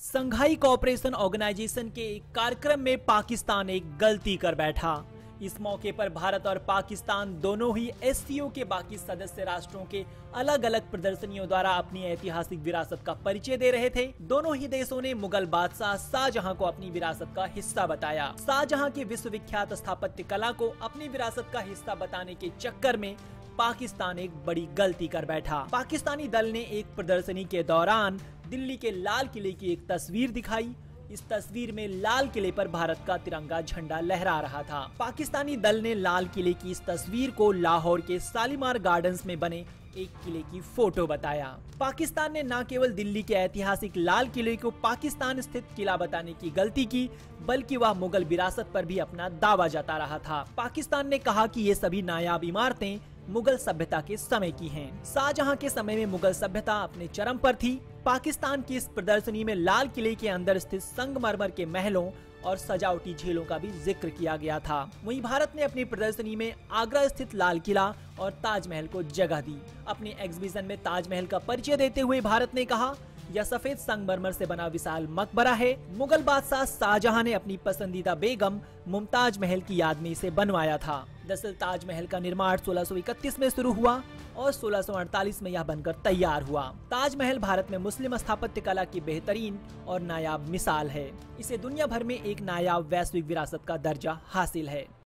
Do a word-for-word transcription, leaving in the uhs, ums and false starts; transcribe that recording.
संघाई cooperation organisation के एक कार्यक्रम में पाकिस्तान एक गलती कर बैठा। इस मौके पर भारत और पाकिस्तान दोनों ही एससीओ के बाकी सदस्य राष्ट्रों के अलग अलग प्रदर्शनियों द्वारा अपनी ऐतिहासिक विरासत का परिचय दे रहे थे। दोनों ही देशों ने मुगल बादशाह शाहजहां को अपनी विरासत का हिस्सा बताया। शाहजहां की विश्वविख्यात स्थापत्य कला को अपनी विरासत का हिस्सा बताने के चक्कर में पाकिस्तान एक बड़ी गलती कर बैठा। पाकिस्तानी दल ने एक प्रदर्शनी के दौरान दिल्ली के लाल किले की एक तस्वीर दिखाई। इस तस्वीर में लाल किले पर भारत का तिरंगा झंडा लहरा रहा था। पाकिस्तानी दल ने लाल किले की इस तस्वीर को लाहौर के शालीमार गार्डन्स में बने एक किले की फोटो बताया। पाकिस्तान ने न केवल दिल्ली के ऐतिहासिक लाल किले को पाकिस्तान स्थित किला बताने की गलती की, बल्कि वह मुगल विरासत पर भी अपना दावा जता रहा था। पाकिस्तान ने कहा कि ये सभी नायाब इमारतें मुगल सभ्यता के समय की हैं। शाहजहां के समय में मुगल सभ्यता अपने चरम पर थी। पाकिस्तान की इस प्रदर्शनी में लाल किले के अंदर स्थित संगमरमर के महलों और सजावटी झीलों का भी जिक्र किया गया था। वहीं भारत ने अपनी प्रदर्शनी में आगरा स्थित लाल किला और ताजमहल को जगह दी। अपने एग्जीबिशन में ताजमहल का परिचय देते हुए भारत ने कहा, यह सफेद संगमरमर से बना विशाल मकबरा है। मुगल बादशाह शाहजहां ने अपनी पसंदीदा बेगम मुमताज महल की याद में इसे बनवाया था। दरअसल ताजमहल का निर्माण सोलह सौ इकतीस में शुरू हुआ और सोलह सौ अड़तालीस में यह बनकर तैयार हुआ। ताजमहल भारत में मुस्लिम स्थापत्य कला की बेहतरीन और नायाब मिसाल है। इसे दुनिया भर में एक नायाब वैश्विक विरासत का दर्जा हासिल है।